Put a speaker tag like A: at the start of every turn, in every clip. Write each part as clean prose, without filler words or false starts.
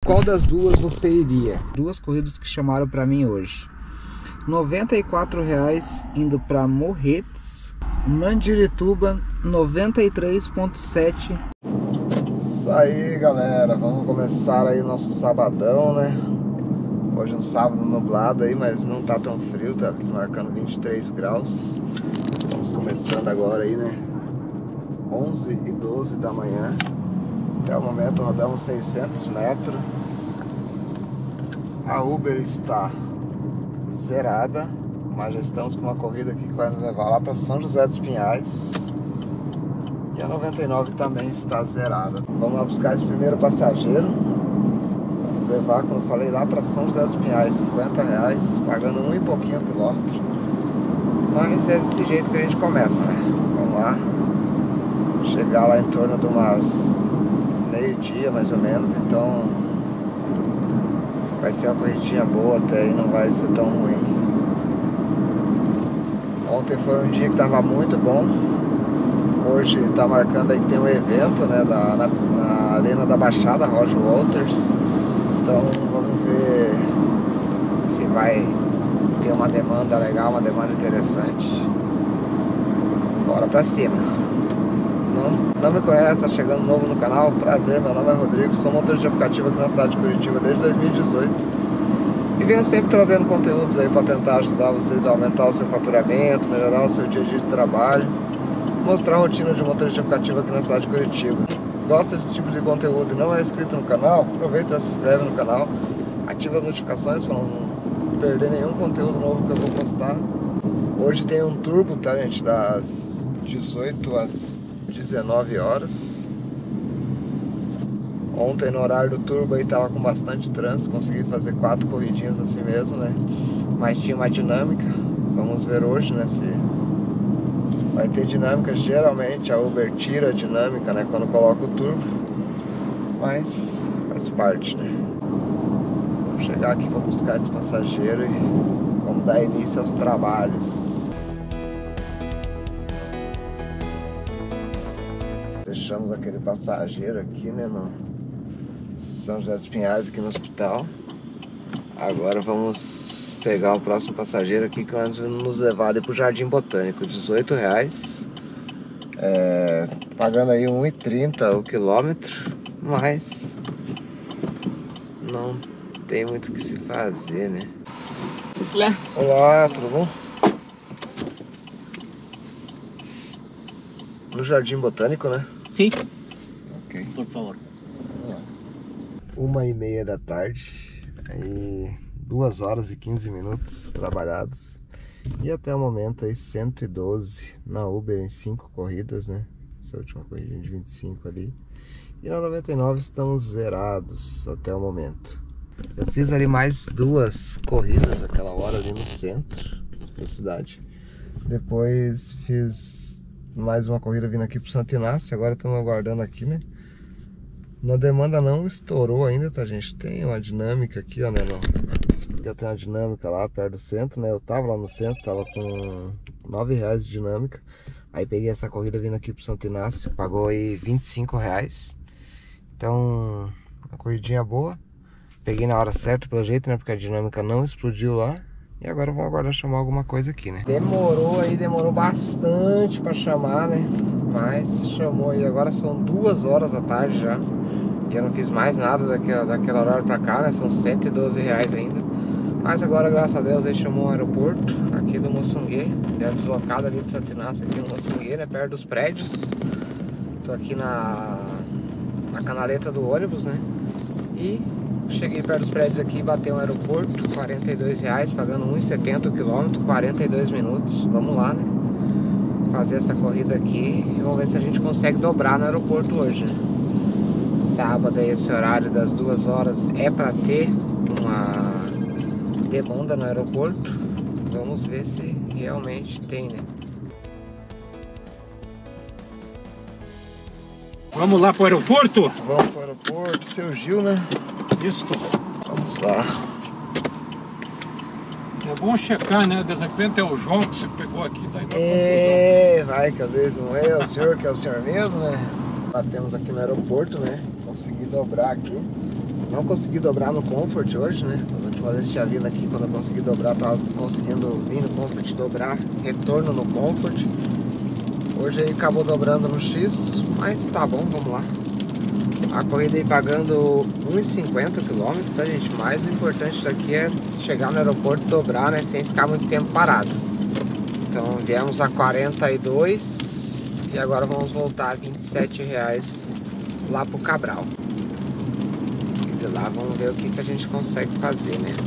A: qual das duas você iria? Duas corridas que chamaram para mim hoje. R$ 94,00 indo para Morretes, Mandirituba 93,7. Isso aí, galera, vamos começar aí o nosso sabadão, né? Hoje é um sábado nublado aí, mas não tá tão frio, tá marcando 23 graus. Estamos começando agora aí, né? 11h12 da manhã. Até o momento rodamos 600 metros. A Uber está zerada, mas já estamos com uma corrida aqui que vai nos levar lá para São José dos Pinhais. E a 99 também está zerada. Vamos lá buscar esse primeiro passageiro. Vamos levar, como eu falei, lá para São José dos Pinhais, R$50, pagando um e pouquinho o quilômetro. Mas é desse jeito que a gente começa, né? Vamos lá. Chegar lá em torno de umas meio-dia mais ou menos, então vai ser uma corridinha boa até aí, não vai ser tão ruim. Ontem foi um dia que tava muito bom. Hoje tá marcando aí que tem um evento, né, na Arena da Baixada, Roger Walters. Então vamos ver se vai ter uma demanda legal, uma demanda interessante. Bora pra cima. Não me conhece, tá chegando novo no canal? Prazer, meu nome é Rodrigo, sou motorista de aplicativo aqui na cidade de Curitiba desde 2018 e venho sempre trazendo conteúdos aí para tentar ajudar vocês a aumentar o seu faturamento, melhorar o seu dia a dia de trabalho, mostrar a rotina de motorista de aplicativo aqui na cidade de Curitiba. Gosta desse tipo de conteúdo e não é inscrito no canal? Aproveita e se inscreve no canal, ativa as notificações para não perder nenhum conteúdo novo que eu vou postar. Hoje tem um turbo, tá, gente, das 18 às 19 horas. Ontem no horário do turbo aí tava com bastante trânsito, consegui fazer 4 corridinhas assim mesmo, né? Mas tinha uma dinâmica. Vamos ver hoje, né, se vai ter dinâmica. Geralmente a Uber tira a dinâmica, né, quando coloca o turbo, mas faz parte, né? Vamos chegar aqui, vamos buscar esse passageiro e vamos dar início aos trabalhos. Deixamos aquele passageiro aqui, né, no São José dos Pinhais, aqui no hospital. Agora vamos pegar o próximo passageiro aqui, que vai nos levar ali pro Jardim Botânico, R$18, pagando aí R$1,30 o quilômetro, mas não tem muito o que se fazer, né? Olá, tudo bom? No Jardim Botânico, né?
B: Sim.
A: Ok.
B: Por favor.
A: 1h30 da tarde, aí 2 horas e 15 minutos trabalhados. E até o momento aí 112 na Uber em 5 corridas, né? Essa última corrida de 25 ali. E na 99 estamos zerados até o momento. Eu fiz ali mais 2 corridas aquela hora ali no centro da cidade. Depois fiz mais uma corrida vindo aqui pro Santo Inácio. Agora estamos aguardando aqui, né? Na demanda não estourou ainda, tá, gente? Tem uma dinâmica aqui, ó, né? Já tem uma dinâmica lá perto do centro, né? Eu tava lá no centro, tava com R$9 de dinâmica. Aí peguei essa corrida vindo aqui pro Santo Inácio, pagou aí R$25. Então, uma corridinha boa. Peguei na hora certa pelo jeito, né? Porque a dinâmica não explodiu lá. E agora vamos aguardar chamar alguma coisa aqui, né? Demorou bastante pra chamar, né? Mas chamou aí. Agora são 2 horas da tarde já. E eu não fiz mais nada daquela hora pra cá, né? São R$112 ainda. Mas agora, graças a Deus, ele chamou um aeroporto aqui do Moçanguê. Deu deslocado ali de Santo Inácio aqui no Moçanguê, né? Perto dos prédios. Tô aqui na canaleta do ônibus, né? E cheguei perto dos prédios aqui, bateu um aeroporto, R$42, pagando R$1,70 o quilômetro, 42 minutos. Vamos lá, né? Fazer essa corrida aqui e vamos ver se a gente consegue dobrar no aeroporto hoje, né? Sábado aí, esse horário das 2 horas é pra ter uma demanda no aeroporto. Vamos ver se realmente tem, né?
B: Vamos lá pro aeroporto?
A: Vamos pro aeroporto, seu Gil, né?
B: Isso.
A: Vamos lá.
B: É bom checar, né? De repente é o João que você pegou aqui, daí vai
A: vai que às vezes não é o senhor que é o senhor mesmo, né? Batemos aqui no aeroporto, né? Consegui dobrar aqui. Não consegui dobrar no Comfort hoje, né? As últimas vezes tinha vindo aqui, quando eu consegui dobrar, tava conseguindo vir no Comfort dobrar, retorno no Comfort. Hoje aí acabou dobrando no X, mas tá bom, vamos lá. A corrida aí pagando 1,50 km, tá, gente? Mas o importante daqui é chegar no aeroporto e dobrar, né? Sem ficar muito tempo parado. Então viemos a 42 e agora vamos voltar a R$27 lá pro Cabral. E de lá vamos ver o que a gente consegue fazer, né?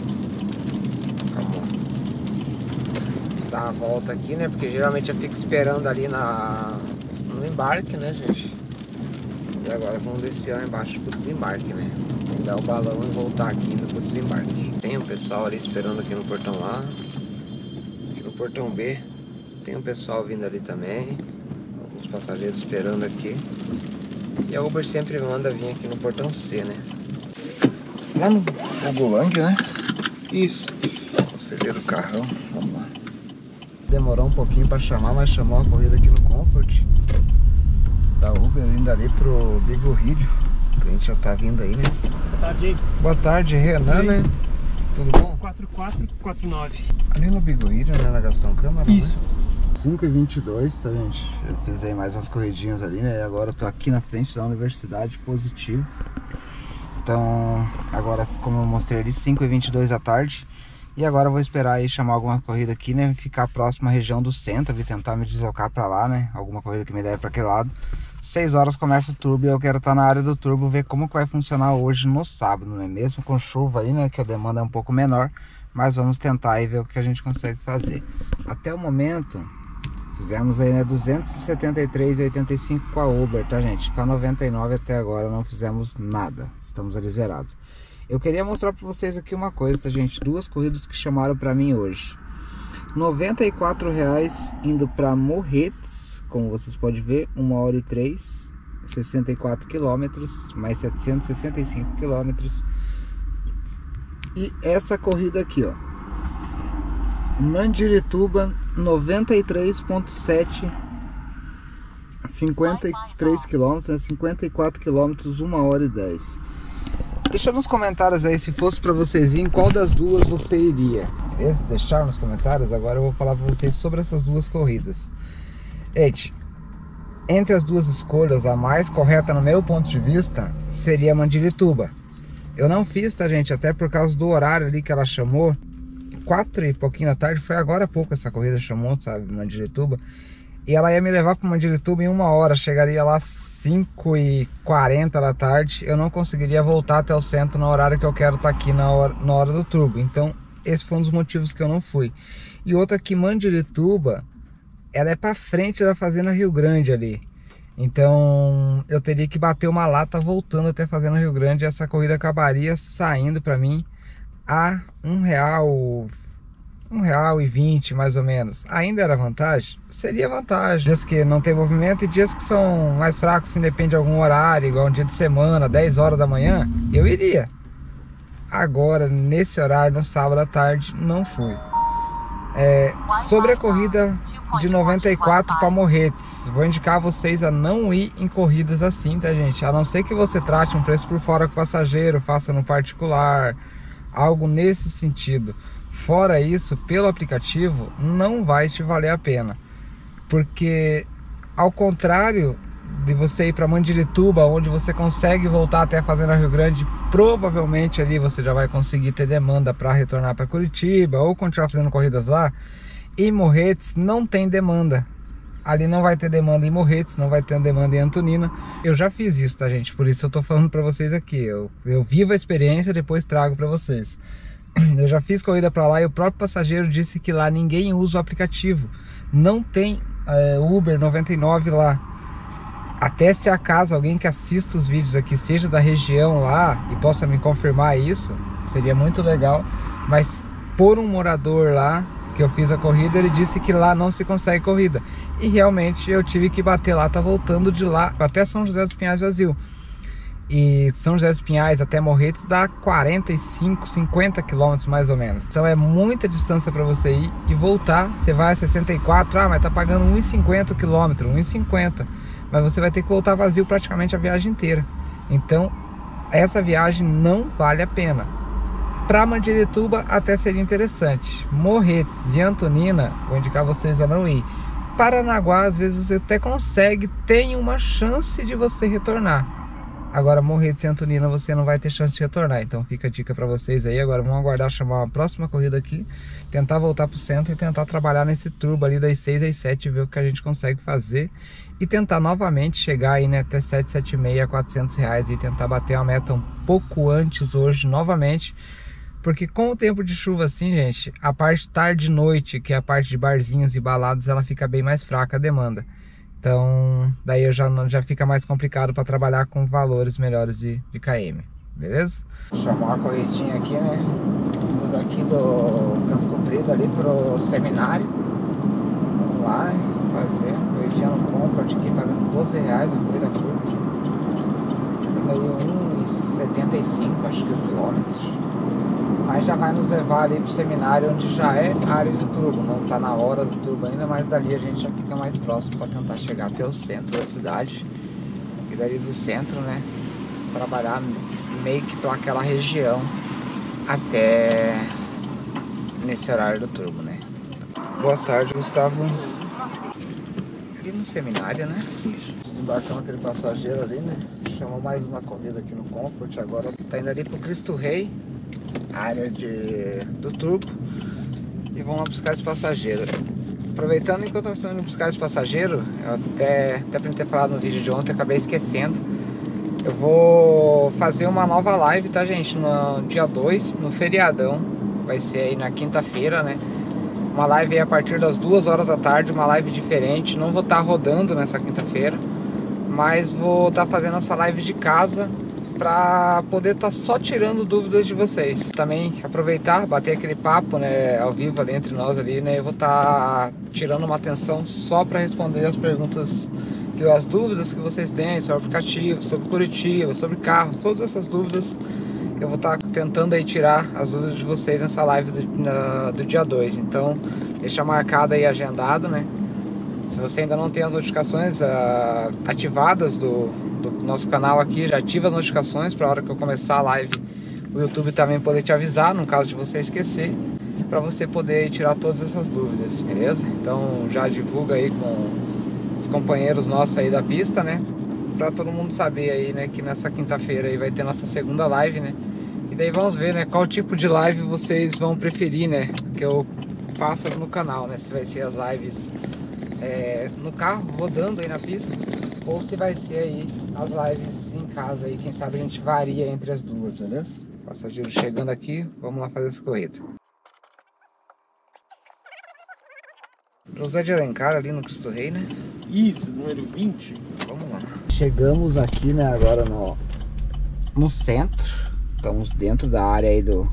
A: Vamos dar a volta aqui, né? Porque geralmente eu fico esperando ali no embarque, né, gente? E agora vamos descer lá embaixo pro desembarque, né? Dar o balão e voltar aqui pro desembarque. Tem um pessoal ali esperando aqui no portão A. Aqui no portão B tem um pessoal vindo ali também. Alguns passageiros esperando aqui. E a Uber sempre manda vir aqui no portão C, né? Lá no Gulang, né?
B: Isso.
A: Acelera o carrão, vamos lá. Demorou um pouquinho pra chamar, mas chamou a corrida aqui no Comfort da Uber, vindo ali pro Bigorrilho. O cliente já tá vindo aí, né?
B: Boa tarde.
A: Boa tarde, Renan, né? Tudo bom?
B: 4449.
A: Ali no Bigorrilho, né? Na Gastão Câmara,
B: Isso.
A: né? 5h22, tá, gente? Eu fiz aí mais umas corridinhas ali, né? E agora eu tô aqui na frente da Universidade Positivo. Então, agora, como eu mostrei ali, 5h22 da tarde. E agora eu vou esperar aí chamar alguma corrida aqui, né? Ficar próximo à região do centro e tentar me deslocar pra lá, né? Alguma corrida que me leve pra aquele lado. 6 horas começa o turbo e eu quero estar na área do turbo, ver como que vai funcionar hoje no sábado, né? Mesmo com chuva aí, né? Que a demanda é um pouco menor. Mas vamos tentar aí ver o que a gente consegue fazer. Até o momento, fizemos aí, né? 273,85 com a Uber, tá, gente? Com a 99 até agora não fizemos nada. Estamos ali zerados. Eu queria mostrar para vocês aqui uma coisa, tá, gente? Duas corridas que chamaram para mim hoje. R$94 indo para Morretes, como vocês podem ver, 1h03, 64 km, mais 765 km. E essa corrida aqui, ó, Mandirituba, 93,7, 53 km, 54 km, 1h10. Deixa nos comentários aí, se fosse pra vocês irem, qual das duas você iria. Beleza? Deixar nos comentários. Agora eu vou falar pra vocês sobre essas duas corridas. Gente, entre as duas escolhas, a mais correta no meu ponto de vista seria Mandirituba. Eu não fiz, tá, gente? Até por causa do horário ali que ela chamou. 4 e pouquinho da tarde, foi agora há pouco essa corrida chamou, sabe? Mandirituba. E ela ia me levar pra Mandirituba em 1 hora. Chegaria lá 5h40 da tarde, eu não conseguiria voltar até o centro no horário que eu quero estar aqui na hora do turbo. Então esse foi um dos motivos que eu não fui. E outra que Mandirituba, ela é para frente da Fazenda Rio Grande ali. Então eu teria que bater uma lata voltando até a Fazenda Rio Grande. E essa corrida acabaria saindo para mim a R$1,20 mais ou menos. Ainda era vantagem? Seria vantagem. Dias que não tem movimento e dias que são mais fracos, se depende de algum horário, igual um dia de semana, 10 horas da manhã, eu iria. Agora, nesse horário, no sábado à tarde, não fui. Sobre a corrida de 94 para Morretes, vou indicar a vocês a não ir em corridas assim, tá, gente? A não ser que você trate um preço por fora com o passageiro, faça no particular, algo nesse sentido. Fora isso, pelo aplicativo, não vai te valer a pena. Porque, ao contrário de você ir para Mandirituba, onde você consegue voltar até a Fazenda Rio Grande, provavelmente ali você já vai conseguir ter demanda para retornar para Curitiba ou continuar fazendo corridas lá. Em Morretes não tem demanda. Ali não vai ter demanda em Morretes, não vai ter demanda em Antonina. Eu já fiz isso, tá, gente? Por isso eu tô falando para vocês aqui. Eu vivo a experiência, depois trago para vocês. Eu já fiz corrida para lá e o próprio passageiro disse que lá ninguém usa o aplicativo. Não tem Uber 99 lá. Até se acaso alguém que assista os vídeos aqui seja da região lá e possa me confirmar isso, seria muito legal. Mas por um morador lá que eu fiz a corrida, ele disse que lá não se consegue corrida. E realmente eu tive que bater lá, tá voltando de lá até São José dos Pinhais vazio. E São José dos Pinhais até Morretes dá 45, 50 quilômetros mais ou menos. Então é muita distância para você ir e voltar. Você vai a 64, mas tá pagando 1,50 km, 1,50. Mas você vai ter que voltar vazio praticamente a viagem inteira. Então
C: essa viagem não vale a pena. Para Mandirituba até seria interessante. Morretes e Antonina, vou indicar vocês a não ir. Paranaguá, às vezes você até consegue, tem uma chance de você retornar. Agora, Morretes e Antonina você não vai ter chance de retornar. Então fica a dica para vocês aí. Agora vamos aguardar chamar a próxima corrida aqui, tentar voltar para o centro e tentar trabalhar nesse turbo ali das 6 às 7, ver o que a gente consegue fazer. E tentar novamente chegar aí, né, até 7, 7,5 a 400 reais e tentar bater a meta um pouco antes hoje novamente. Porque com o tempo de chuva assim, gente, a parte tarde e noite, que é a parte de barzinhos e baladas, ela fica bem mais fraca a demanda. Então, daí já fica mais complicado para trabalhar com valores melhores de KM, beleza? Chamou uma corridinha aqui, né? Tudo aqui do Campo Comprido ali pro seminário. Vamos lá, né? Fazer uma corridinha no Comfort aqui, pagando 12 reais na corrida curta. Daí 1,75, acho que o quilômetro. Mas já vai nos levar ali pro seminário, onde já é área de turbo. Não tá na hora do turbo ainda, mas dali a gente já fica mais próximo para tentar chegar até o centro da cidade. E dali do centro, né, trabalhar meio que para aquela região até nesse horário do turbo, né. Boa tarde, Gustavo. Ali no seminário, né? Isso. Desembarcamos aquele passageiro ali, né? Chamou mais uma corrida aqui no Comfort. Agora tá indo ali pro Cristo Rei, área do turbo, e vamos lá buscar esse passageiro. Aproveitando, enquanto nós estamos indo buscar esse passageiro, eu até pra não ter falado no vídeo de ontem, acabei esquecendo. Eu vou fazer uma nova live, tá, gente? No dia 2, no feriadão. Vai ser aí na quinta-feira, né? Uma live aí a partir das 2 horas da tarde, uma live diferente. Não vou estar rodando nessa quinta-feira, mas vou estar fazendo essa live de casa, para poder estar só tirando dúvidas de vocês. Também aproveitar, bater aquele papo, né, ao vivo ali entre nós ali, né? Eu vou estar tirando uma atenção só para responder as perguntas, as dúvidas que vocês têm sobre aplicativo, sobre Curitiba, sobre carros, todas essas dúvidas. Eu vou estar tentando aí tirar as dúvidas de vocês nessa live do dia 2. Então, deixa marcado aí, agendado, né? Se você ainda não tem as notificações ativadas do nosso canal aqui, já ativa as notificações para a hora que eu começar a live, o YouTube também poder te avisar, no caso de você esquecer, para você poder tirar todas essas dúvidas, beleza? Então já divulga aí com os companheiros nossos aí da pista, né? Para todo mundo saber aí, né, que nessa quinta-feira aí vai ter nossa segunda live, né? E daí vamos ver, né, qual tipo de live vocês vão preferir, né, que eu faça no canal, né? Se vai ser as lives no carro, rodando aí na pista, ou se vai ser aí as lives em casa aí, quem sabe a gente varia entre as duas, beleza? Passageiro chegando aqui, vamos lá fazer essa corrida. José de Alencar ali no Cristo Rei, né?
B: Isso, número 20.
C: Vamos lá. Chegamos aqui, né, agora no centro. Estamos dentro da área aí do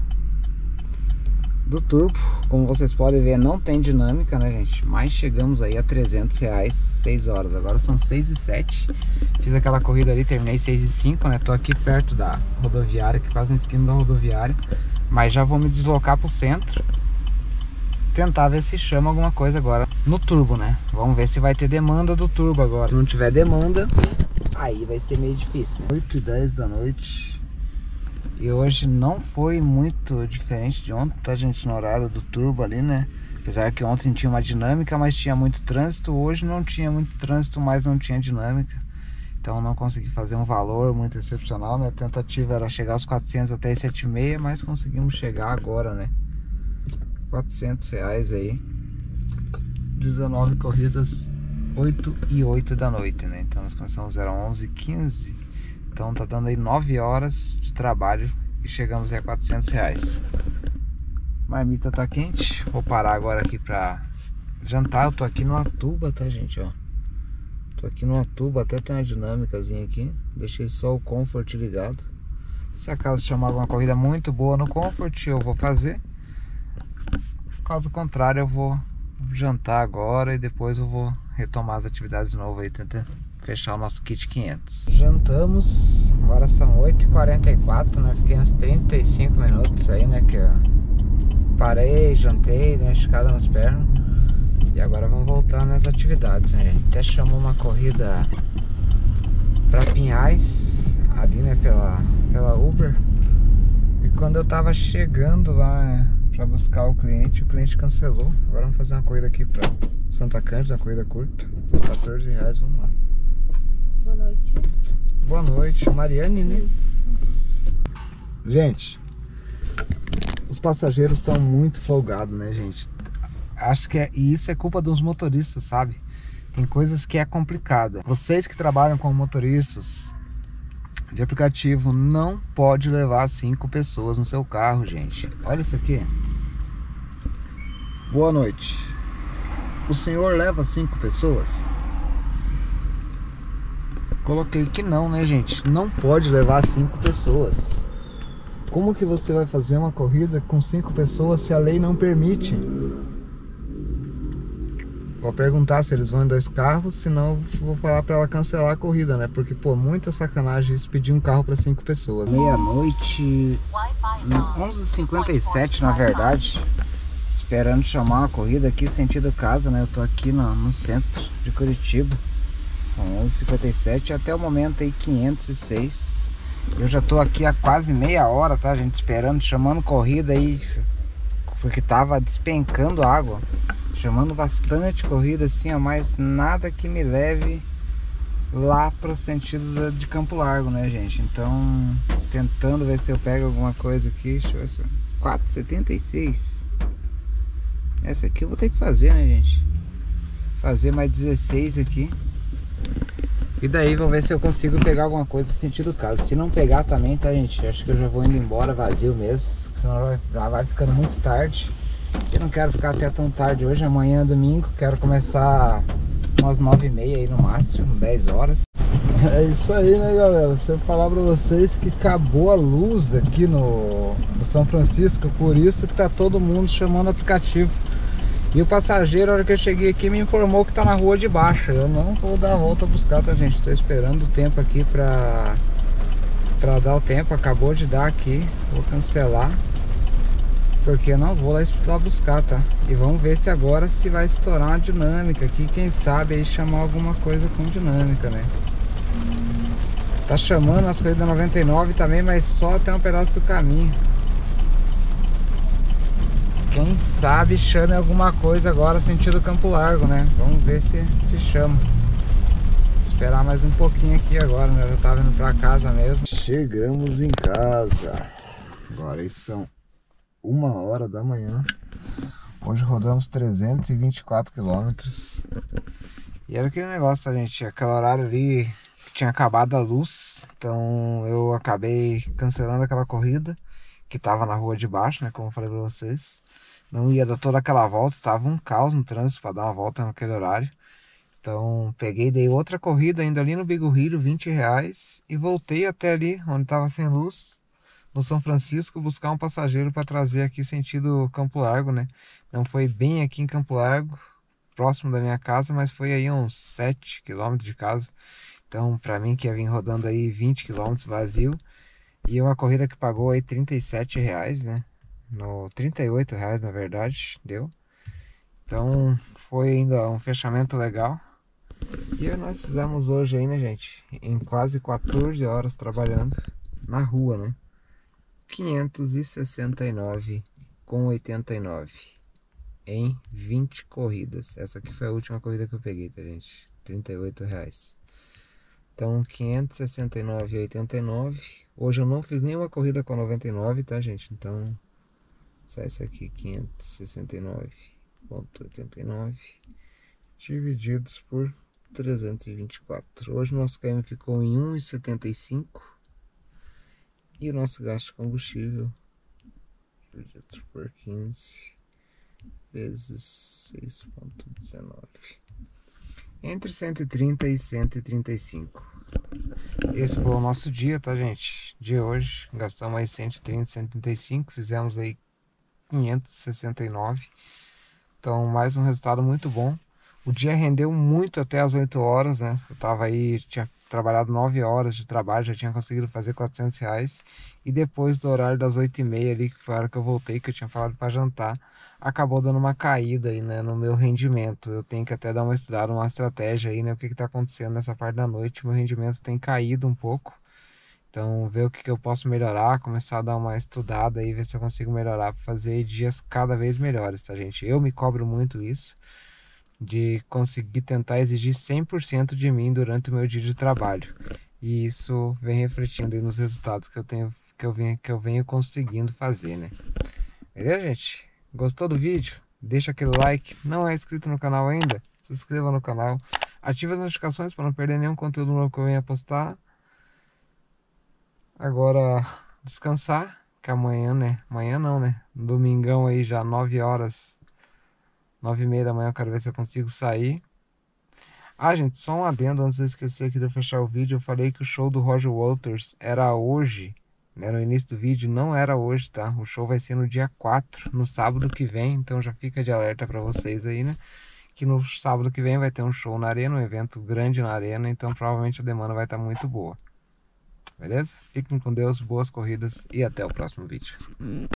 C: turbo. Como vocês podem ver, não tem dinâmica, né, gente? Mas chegamos aí a 300 reais, 6 horas. Agora são 6 e 7. Fiz aquela corrida ali, terminei 6 e 5, né? Tô aqui perto da rodoviária, que quase na esquina da rodoviária. Mas já vou me deslocar pro centro, tentar ver se chama alguma coisa agora no turbo, né? Vamos ver se vai ter demanda do turbo agora. Se não tiver demanda, aí vai ser meio difícil, né? 8h10 da noite. E hoje não foi muito diferente de ontem, tá, gente? No horário do turbo ali, né? Apesar que ontem tinha uma dinâmica, mas tinha muito trânsito. Hoje não tinha muito trânsito, mas não tinha dinâmica. Então não consegui fazer um valor muito excepcional. Minha tentativa era chegar aos 400 até 7,5, mas conseguimos chegar agora, né? 400 reais aí. 19 corridas, 8 e 8 da noite, né? Então nós começamos, era 11h15. Então tá dando aí 9 horas de trabalho e chegamos aí a 400 reais. Marmita tá quente. Vou parar agora aqui pra jantar. Eu tô aqui no Atuba, tá, gente, ó. Tô aqui no Atuba, até tem uma dinâmicazinha aqui. Deixei só o Comfort ligado. Se acaso chamar alguma corrida muito boa no Comfort, eu vou fazer. Caso contrário, eu vou jantar agora e depois eu vou retomar as atividades de novo aí, tentar fechar o nosso kit 500. Jantamos, agora são 8h44, né? Fiquei uns 35 minutos aí, né? Que eu parei, jantei, né? Esticada nas pernas. E agora vamos voltar nas atividades, né, gente? Até chamou uma corrida para Pinhais, ali, né? pela Uber. E quando eu tava chegando lá pra buscar o cliente cancelou. Agora vamos fazer uma corrida aqui pra Santa Cândida, uma corrida curta. R$14, vamos lá.
D: Boa noite.
C: Boa noite, Mariane, né?
D: Isso.
C: Gente, os passageiros estão muito folgados, né, gente? Acho que e isso é culpa dos motoristas, sabe? Tem coisas que é complicada. Vocês que trabalham como motoristas de aplicativo, não pode levar 5 pessoas no seu carro, gente. Olha isso aqui. Boa noite. O senhor leva 5 pessoas? Coloquei que não, né, gente? Não pode levar 5 pessoas. Como que você vai fazer uma corrida com 5 pessoas se a lei não permite? Vou perguntar se eles vão em 2 carros, senão vou falar pra ela cancelar a corrida, né? Porque, pô, muita sacanagem isso, pedir um carro pra 5 pessoas. Meia-noite, 11h57 na verdade, esperando chamar uma corrida aqui, sentido casa, né? Eu tô aqui no centro de Curitiba, são 11h57, até o momento aí 506. Eu já tô aqui há quase meia hora, tá, gente? Esperando, chamando corrida aí, porque tava despencando água. Chamando bastante corrida assim, ó, mas nada que me leve lá pro sentido de Campo Largo, né, gente? Então, tentando ver se eu pego alguma coisa aqui. Deixa eu ver se... 4,76. Essa aqui eu vou ter que fazer, né, gente? Fazer mais 16 aqui. E daí vou ver se eu consigo pegar alguma coisa sentido casa. Se não pegar também, tá, gente? Acho que eu já vou indo embora vazio mesmo, senão já vai ficando muito tarde. Eu não quero ficar até tão tarde hoje. Amanhã é domingo, quero começar umas 9h30 aí no máximo, 10 horas. É isso aí, né, galera? Se eu falar pra vocês que acabou a luz aqui no São Francisco, por isso que tá todo mundo chamando o aplicativo. E o passageiro, na hora que eu cheguei aqui, me informou que tá na rua de baixo. Eu não vou dar a volta a buscar, tá, gente? Tô esperando o tempo aqui pra dar o tempo. Acabou de dar aqui. Vou cancelar, porque eu não vou lá buscar, tá? E vamos ver se agora se vai estourar uma dinâmica aqui. Quem sabe aí chamar alguma coisa com dinâmica, né? Tá chamando as corridas da 99 também, mas só até um pedaço do caminho. Quem sabe chame alguma coisa agora sentido Campo Largo, né? Vamos ver se chama. Vou esperar mais um pouquinho aqui agora, né? Eu já tava indo pra casa mesmo. Chegamos em casa. Agora isso são 1h da manhã. Hoje rodamos 324 quilômetros. E era aquele negócio, gente, aquele horário ali que tinha acabado a luz. Então eu acabei cancelando aquela corrida que tava na rua de baixo, né? Como eu falei pra vocês. Não ia dar toda aquela volta, tava um caos no trânsito para dar uma volta naquele horário. Então peguei, dei outra corrida ainda ali no Bigorrilho, R$20, e voltei até ali onde tava sem luz, no São Francisco, buscar um passageiro para trazer aqui sentido Campo Largo, né? Não foi bem aqui em Campo Largo, próximo da minha casa, mas foi aí uns 7 km de casa. Então para mim que ia vir rodando aí 20 km vazio, e uma corrida que pagou aí R$37, né? No R$38 na verdade, deu. Então foi ainda um fechamento legal. E nós fizemos hoje aí, né, gente, em quase 14 horas trabalhando na rua, né, 569,89 em 20 corridas. Essa aqui foi a última corrida que eu peguei, tá, gente? R$38. Então 569,89. Hoje eu não fiz nenhuma corrida com 99, tá, gente? Então sai isso aqui, 569,89 divididos por 324. Hoje o nosso KM ficou em 1,75 e o nosso gasto de combustível divididos por 15 vezes 6,19, entre 130 e 135. Esse foi o nosso dia, tá, gente? De hoje, gastamos aí 130, 135, fizemos aí 569. Então mais um resultado muito bom. O dia rendeu muito até as 8 horas, né? Eu tava aí, tinha trabalhado 9 horas de trabalho, já tinha conseguido fazer R$400. E depois do horário das 8h30 ali, que foi a hora que eu voltei, que eu tinha falado para jantar, acabou dando uma caída aí, né, no meu rendimento. Eu tenho que até dar uma estudada, uma estratégia aí, né? O que tá acontecendo nessa parte da noite. Meu rendimento tem caído um pouco. Então, ver o que eu posso melhorar, começar a dar uma estudada aí, ver se eu consigo melhorar para fazer dias cada vez melhores, tá, gente? Eu me cobro muito isso, de conseguir tentar exigir 100% de mim durante o meu dia de trabalho. E isso vem refletindo aí nos resultados que eu venho conseguindo fazer, né? Beleza, gente? Gostou do vídeo? Deixa aquele like. Não é inscrito no canal ainda? Se inscreva no canal. Ative as notificações para não perder nenhum conteúdo novo que eu venha postar. Agora, descansar, que amanhã, né? Amanhã não, né? Domingão aí já, 9 horas, 9h30 da manhã, eu quero ver se eu consigo sair. Ah, gente, só um adendo antes de eu esquecer aqui de eu fechar o vídeo. Eu falei que o show do Roger Waters era hoje, né? No início do vídeo, não era hoje, tá? O show vai ser no dia 4, no sábado que vem. Então já fica de alerta pra vocês aí, né? Que no sábado que vem vai ter um show na arena, um evento grande na arena. Então provavelmente a demanda vai estar muito boa. Beleza? Fiquem com Deus, boas corridas e até o próximo vídeo.